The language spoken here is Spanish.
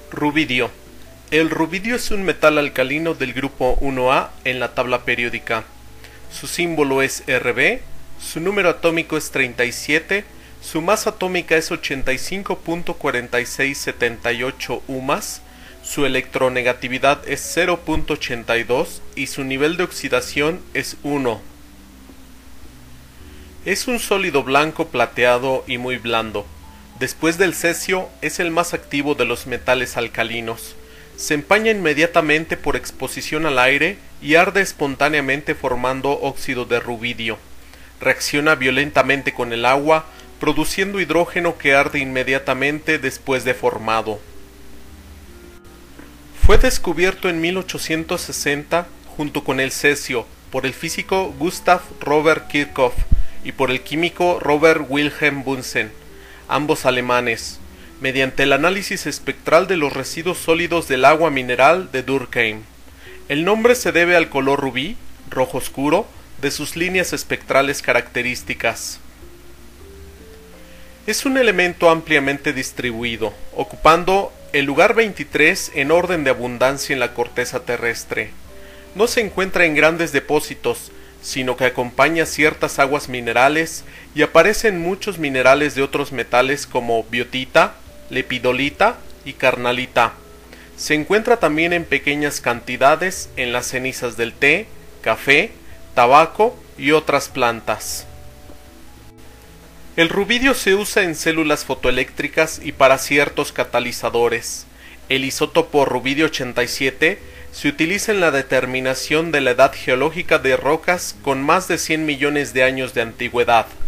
Rubidio. El rubidio es un metal alcalino del grupo 1A en la tabla periódica. Su símbolo es Rb, su número atómico es 37, su masa atómica es 85.4678 UMAS, su electronegatividad es 0.82 y su nivel de oxidación es 1. Es un sólido blanco plateado y muy blando. Después del cesio, es el más activo de los metales alcalinos. Se empaña inmediatamente por exposición al aire y arde espontáneamente formando óxido de rubidio. Reacciona violentamente con el agua, produciendo hidrógeno que arde inmediatamente después de formado. Fue descubierto en 1860 junto con el cesio por el físico Gustav Robert Kirchhoff y por el químico Robert Wilhelm Bunsen, ambos alemanes, mediante el análisis espectral de los residuos sólidos del agua mineral de Durkheim. El nombre se debe al color rubí, rojo oscuro, de sus líneas espectrales características. Es un elemento ampliamente distribuido, ocupando el lugar 23 en orden de abundancia en la corteza terrestre. No se encuentra en grandes depósitos, sino que acompaña ciertas aguas minerales y aparece en muchos minerales de otros metales como biotita, lepidolita y carnalita. Se encuentra también en pequeñas cantidades en las cenizas del té, café, tabaco y otras plantas. El rubidio se usa en células fotoeléctricas y para ciertos catalizadores. El isótopo rubidio 87 se utiliza en la determinación de la edad geológica de rocas con más de 100 millones de años de antigüedad.